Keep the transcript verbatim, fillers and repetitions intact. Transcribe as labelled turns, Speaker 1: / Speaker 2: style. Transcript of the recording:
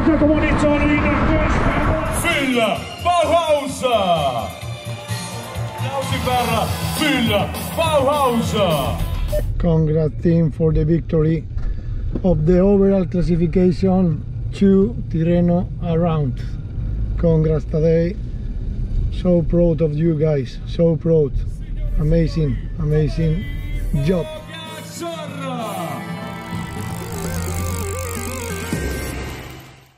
Speaker 1: perché comunicazione in questa
Speaker 2: Phil Bauhaus. Applausi per Phil Bauhaus.
Speaker 3: Congrats team for the victory of the overall classification to Tirreno Around. Congrats today. So proud of you guys. So proud. Amazing, amazing job.